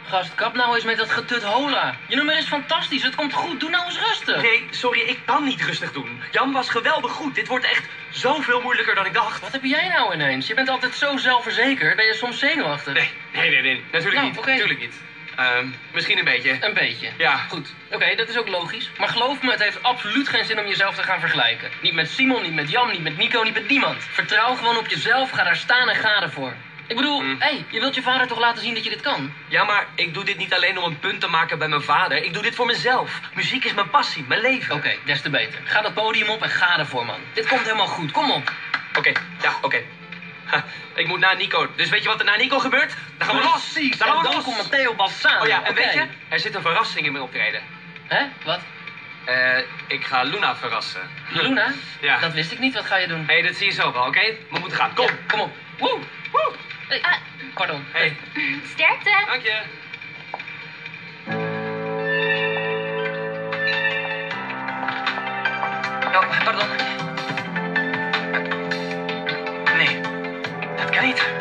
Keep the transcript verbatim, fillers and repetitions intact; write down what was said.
Gast, kap nou eens met dat getut hola. Je nummer is fantastisch, het komt goed. Doe nou eens rustig. Nee, sorry, ik kan niet rustig doen. Jan was geweldig goed. Dit wordt echt zoveel moeilijker dan ik dacht. Wat heb jij nou ineens? Je bent altijd zo zelfverzekerd. Ben je soms zenuwachtig? Nee, nee, nee, nee. Natuurlijk Nou, niet. oké. Natuurlijk niet. Ehm, misschien een beetje. Een beetje. Ja. Goed. Oké, dat is ook logisch. Maar geloof me, het heeft absoluut geen zin om jezelf te gaan vergelijken. Niet met Simon, niet met Jan, niet met Nico, niet met niemand. Vertrouw gewoon op jezelf, ga daar staan en ga ervoor. Ik bedoel, hé, Mm. hey, je wilt je vader toch laten zien dat je dit kan? Ja, maar ik doe dit niet alleen om een punt te maken bij mijn vader. Ik doe dit voor mezelf. Muziek is mijn passie, mijn leven. Oké, des te beter. Ga dat podium op en ga ervoor, man. Dit komt helemaal goed, kom op. Oké, ja, oké. Ha, Ik moet naar Nico. Dus weet je wat er na Nico gebeurt? Dan gaan we los. Precies, Dan en gaan we dan los. komt Matteo Balsano. Oh ja, en Oké. weet je? Er zit een verrassing in mijn optreden. Hè? Wat? Eh, ik ga Luna verrassen. Luna? Ja. Dat wist ik niet, wat ga je doen? Hé, hey, dat zie je zo wel, oké? We moeten gaan. Kom. Ja, kom op. Woe! Woe. Hey, Ah. pardon. Hey, Sterkte. dank je. Oh, pardon. Nee, dat kan niet.